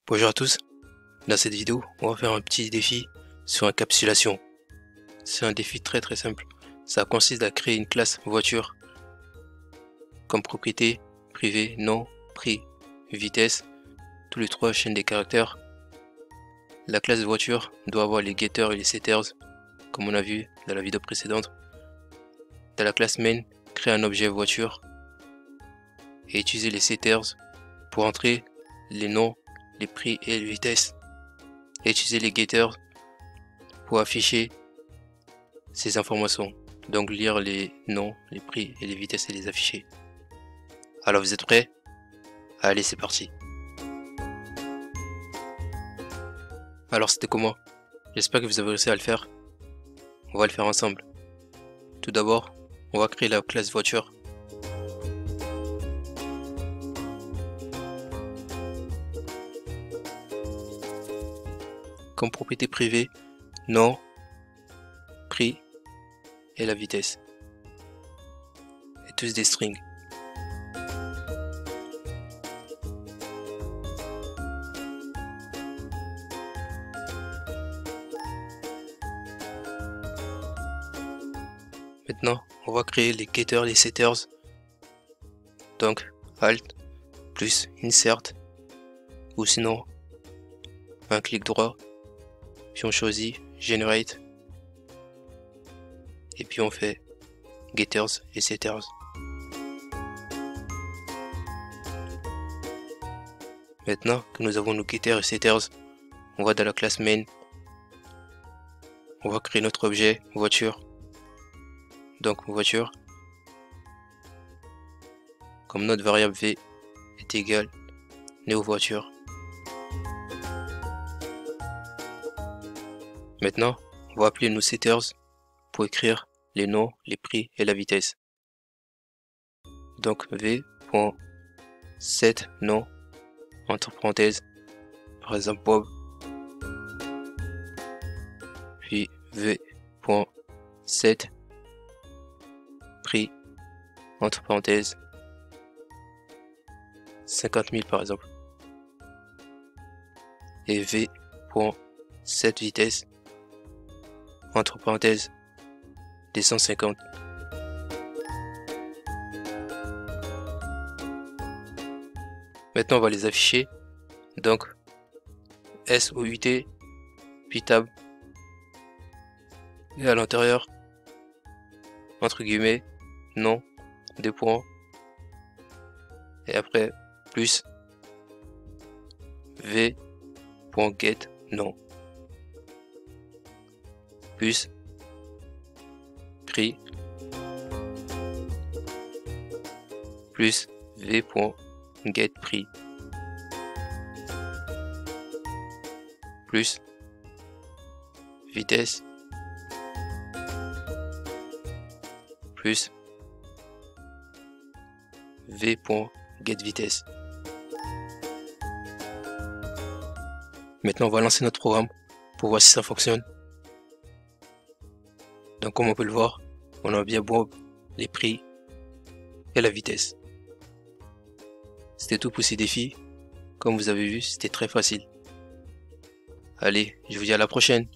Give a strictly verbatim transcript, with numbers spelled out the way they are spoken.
Bonjour à tous, dans cette vidéo on va faire un petit défi sur encapsulation. C'est un défi très très simple, ça consiste à créer une classe voiture comme propriété, privé, nom, prix, vitesse, tous les trois chaînes des caractères. La classe voiture doit avoir les getters et les setters comme on a vu dans la vidéo précédente. Dans la classe main, créer un objet voiture et utiliser les setters pour entrer les noms, les prix et les vitesses, et utiliser les getters pour afficher ces informations, donc lire les noms, les prix et les vitesses et les afficher. Alors vous êtes prêts? Allez, c'est parti. Alors c'était comment? J'espère que vous avez réussi à le faire. On va le faire ensemble. Tout d'abord, on va créer la classe voiture. Comme propriété privée, nom, prix et la vitesse. Et tous des strings. Maintenant, on va créer les getters et les setters. Donc, Alt plus Insert, ou sinon un clic droit, puis on choisit Generate, et puis on fait getters et setters. Maintenant que nous avons nos getters et setters, on va dans la classe main, on va créer notre objet voiture. Donc voiture, comme notre variable v est égale néo voiture. Maintenant, on va appeler nos setters pour écrire les noms, les prix et la vitesse. Donc v.set nom entre parenthèses, par exemple Bob, puis v.set prix entre parenthèses cinquante mille par exemple, et v.set vitesse entre parenthèses des cent cinquante. Maintenant on va les afficher, donc S O U T puis tab, et à l'intérieur entre guillemets nom, deux points, et après plus v.get nom plus prix plus v.get prix plus vitesse plus v.get vitesse. Maintenant on va lancer notre programme pour voir si ça fonctionne. Donc comme on peut le voir, on a bien Bob, les prix et la vitesse. C'était tout pour ces défis. Comme vous avez vu, c'était très facile. Allez, je vous dis à la prochaine.